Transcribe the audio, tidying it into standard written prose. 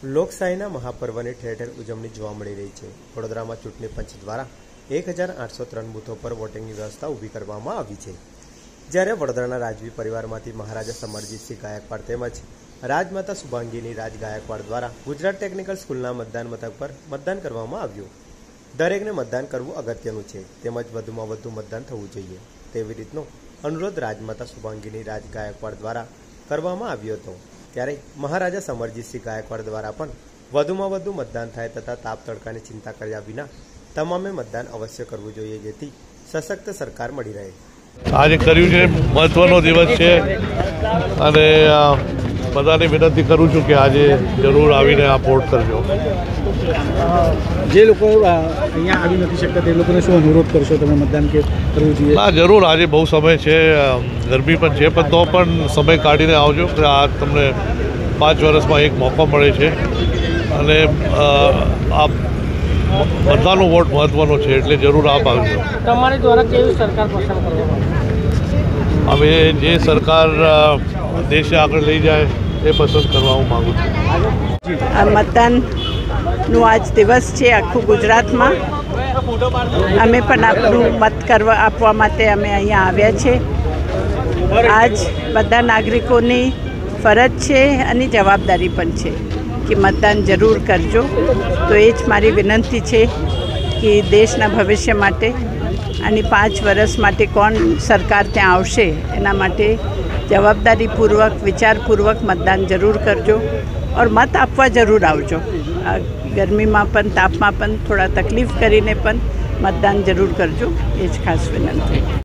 લોકશાહીના મહાપર્વની ઠેર ઠેર ઉજવણી જોવા મળી રહી છે। વડોદરામાં ચૂંટણી પંચ દ્વારા 1803 બૂથો પર વોટિંગની વ્યવસ્થા ઊભી કરવામાં આવી છે। જ્યારે વડોદરાના રાજવી પરિવારમાંથી મહારાજા સમરજીતસિંહ ગાયકવાડ તેમજ રાજમાતા શુભાંગીની રાજ ગાયકવાડ દ્વારા ગુજરાત ટેકનિકલ સ્કૂલના મતદાન મથક પર મતદાન કરવામાં આવ્યું। દરેકને મતદાન કરવું અગત્યનું છે તેમજ વધુમાં વધુ મતદાન થવું જોઈએ તેવી રીતનો અનુરોધ રાજમાતા શુભાંગીની રાજ ગાયકવાડ દ્વારા કરવામાં આવ્યો હતો। ત્યારે મહારાજા સમરજીતસિંહ ગાયકવાડ દ્વારા પણ વધુમાં વધુ મતદાન થાય તથા તાપ તડકાની ચિંતા કર્યા વિના તમામે મતદાન અવશ્ય કરવું જોઈએ જેથી સશક્ત સરકાર મળી રહે। આજે કર્યું છે, મહત્વનો દિવસ છે અને બધાને વિનંતી કરું છું કે આજે જરૂર આવીને આ વોટ કરજો। જે લોકો અહીંયા આવી નથી શકતા તે લોકોને શું અનુરોધ કરશો તમે મતદાન કે કરવું જોઈએ? ના, જરૂર આજે બહુ સમય છે, ગરમી પણ છે, પણ તો પણ સમય કાઢીને આવજો કે આ તમને 5 વર્ષમાં એક મોકો મળે છે અને આ બધાનો વોટ મહત્વનો છે એટલે જરૂર આપ આવજો। તમારી દ્વારા કેવી સરકાર પસંદ કરવામાં હવે જે સરકાર દેશને આગળ લઈ જાય એ પસંદ કરવા હું માગું છું। આ મતદાનનું આજ દિવસ છે આખું ગુજરાતમાં। અમે પણ આપણું મત આપવા માટે અમે અહીંયા આવ્યા છે। આજ બધા નાગરિકોની ફરજ છે અને જવાબદારી પણ છે કે મતદાન જરૂર કરજો। તો એ જ મારી વિનંતી છે કે દેશના ભવિષ્ય માટે અને 5 વર્ષ માટે કોણ સરકાર ત્યાં આવશે એના માટે જવાબદારીપૂર્વક વિચારપૂર્વક મતદાન જરૂર કરજો और મત આપવા જરૂર આવજો। ગરમીમાં પણ તાપમાં પણ થોડા તકલીફ કરીને પણ મતદાન જરૂર કરજો એ જ ખાસ વિનંતી।